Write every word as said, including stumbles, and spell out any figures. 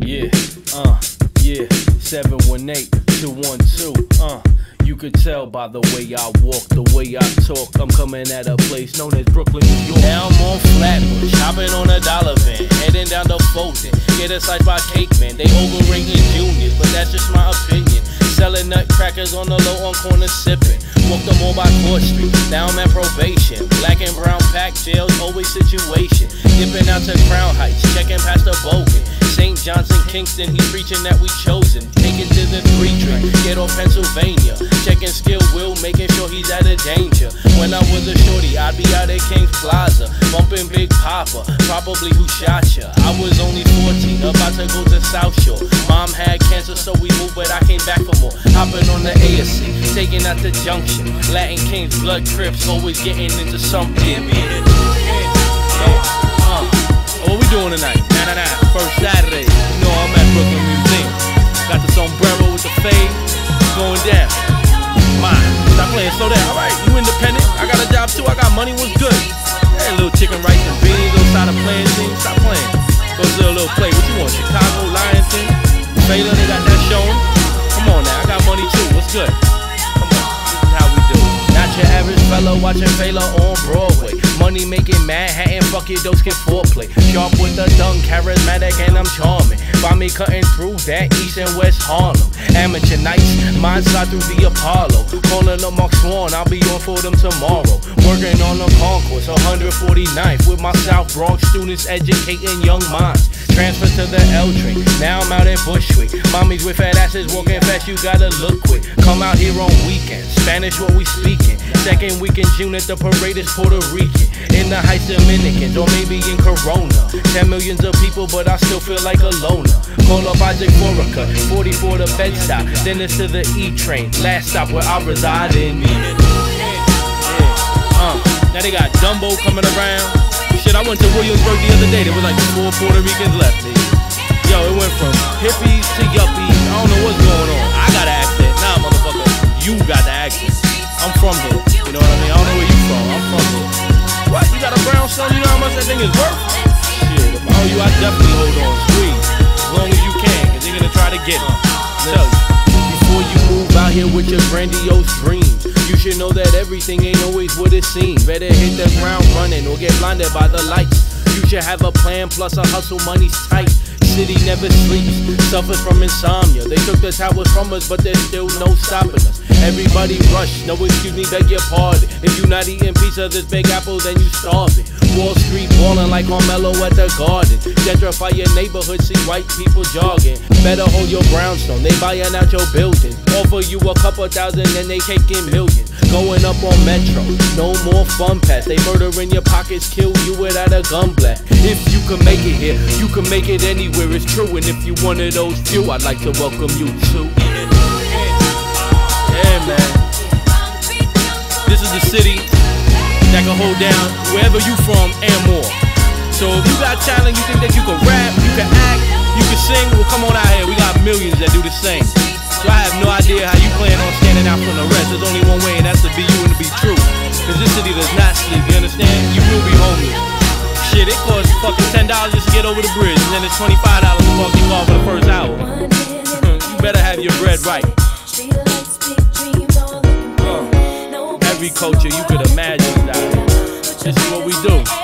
Yeah, uh, yeah, seven one eight, two one two, uh. You could tell by the way I walk, the way I talk. I'm coming at a place known as Brooklyn, New York. Now I'm on Flatbush, hopping on a dollar van, heading down to Fulton. Get a slice by Cake Man. They overrating juniors, but that's just my opinion. Selling nutcrackers on the low, on corner sipping. Walked them all by Court Street. Now I'm at probation. Black and brown pack jails, always situation. Dipping out to Crown Heights, checking past the Bogan. Saint Johnson, Kingston, he's preaching that we chosen. Take it to the three train, get off Pennsylvania. Checking skill will, making sure he's out of danger. When I was a shorty, I'd be out at King's Plaza, bumping Big Papa, probably who shot ya. I was only fourteen, about to go to South Shore. Mom had cancer, so we moved, but I came back for more. Hopping on the A S C, taking out the junction. Latin Kings, blood Crips, always getting into something. Uh, what we doing tonight? Nah, nah, nah. First Saturday, you know I'm at Brooklyn Museum. Got the sombrero with the fade, going down. Mine, stop playing, slow down. Alright, you independent, I got a job too, I got money, what's good? Hey, little chicken rice and beans, little side of playing team, stop playing. Go to a little play, what you want, Chicago, Lions team? Baylor, they got that showing. Come on now, I got money too, what's good? Come on, this is how we do. Not your average fella watching Baylor on Broadway. Money making Manhattan, fuck your dose, get foreplay. Sharp with the dunk, charismatic and I'm charming. Find me cutting through that East and West Harlem. Amateur nights, mine slide through the Apollo. Calling up Mark Swan, I'll be on for them tomorrow. Working on the concourse, one forty-ninth. With my South Bronx students educating young minds. Transfer to the L train, now I'm out at Bushwick. Mommies with fat asses walking fast, you gotta look quick. Come out here on weekends, Spanish what we speaking. Second week in June at the parade is Puerto Rican. In the Heights Dominicans, or maybe in Corona. Ten millions of people, but I still feel like a loner. Call up Isaac Foraker, forty-four to Bed-Stuy. Then it's to the E train, last stop where I reside in. Yeah. Uh, now they got Dumbo coming around. Shit, I went to Williamsburg the other day, there was like four Puerto Ricans left. Yo, it went from hippies to yuppies, I don't know what's going on. I got an accent, nah motherfucker, you got the accent. I'm from here, you know what I mean? I don't know where you from, I'm from here. What, you got a brown son, you know how much that thing is worth? Shit, if I owe you, I definitely hold on, squeeze. As long as you can, cause they're gonna try to get it. Tell you. Before you move out here with your grandiose dreams, you should know that everything ain't always what it seems. Better hit the ground running or get blinded by the lights. You should have a plan plus a hustle, money's tight. City never sleeps, suffers from insomnia. They took the towers from us, but there's still no stopping us. Everybody rush, no excuse me, beg your pardon. If you not eating pizza, this big apple, then you starving. Wall Street ballin' like Carmelo at the Garden. Gentrify your neighborhood, see white people jogging. Better hold your brownstone, they buyin' out your building. Offer you a couple thousand, then they taking millions. Going up on Metro, no more fun pass. They murdering your pockets, kill you without a gun blast. If you can make it here, you can make it anywhere, it's true. And if you one of those few, I'd like to welcome you too. Yeah, man. This is the city that can hold down wherever you from and more. So if you got talent, you think that you can rap, you can act, you can sing, well come on out here, we got millions that do the same. So I have no idea how you plan on standing out from the rest. There's only one way, and that's to be you and to be true. Cause this city does not sleep, you understand? You will be homeless. Shit, it costs fucking ten dollars just to get over the bridge, and then it's twenty-five dollars to walk you off for the first hour. You better have your bread right. Uh, every culture you could imagine is out here. This is what we do.